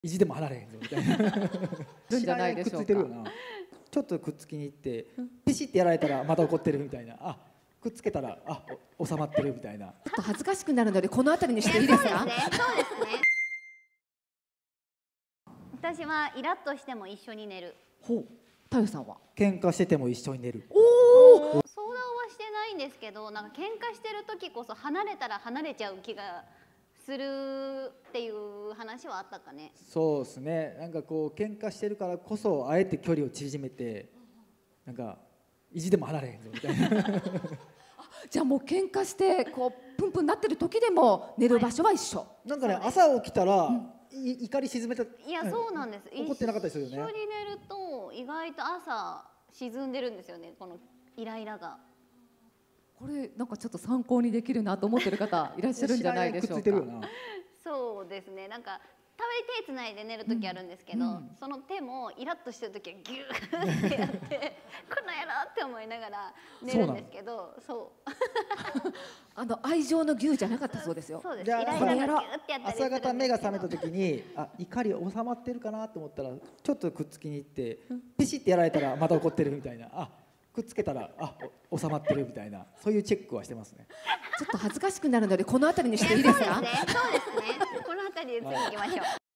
意地でも離れへんぞみたいなじゃないでしょうか。 くっついてるよな。ちょっとくっつきに行ってピシッてやられたらまた怒ってるみたいな、あ、くっつけたら収まってるみたいな。 ちょっと恥ずかしくなるのでこの辺りにしていいですか。 そうですね。私はイラッとしても一緒に寝る。 ほう、太陽さんは喧嘩してても一緒に寝る。 おお、 相談はしてないんですけど、なんか喧嘩してる時こそ離れたら離れちゃう気がするっていう話はあったかね。 そうですね。なんかこう喧嘩してるからこそあえて距離を縮めて、なんか意地でも離れへんぞみたいなじゃあもう喧嘩してこうプンプンなってる時でも寝る場所は一緒。 なんかね、朝起きたら、怒り沈めた。 いや、そうなんです。 怒ってなかったですよね。 一緒に寝ると意外と朝沈んでるんですよね、このイライラが。 これなんかちょっと参考にできるなと思ってる方いらっしゃるんじゃないでしょうか。 そうですね。なんかたまに手つないで寝る時あるんですけど、その手もイラッとしてる時はギューってやってこの野郎って思いながら寝るんですけど、 愛情のギューじゃなかったそうですよ。 そうです。 じゃあイライラがギューってやったりするんですけど、 朝方目が覚めた時に怒り収まってるかなと思ったらちょっとくっつきに行ってピシッてやられたらまた怒ってるみたいな、くっつけたら収まってるみたいな、そういうチェックはしてますね。 ちょっと恥ずかしくなるのでこの辺りにしていいですか。 そうですね。この辺りで次行きましょう。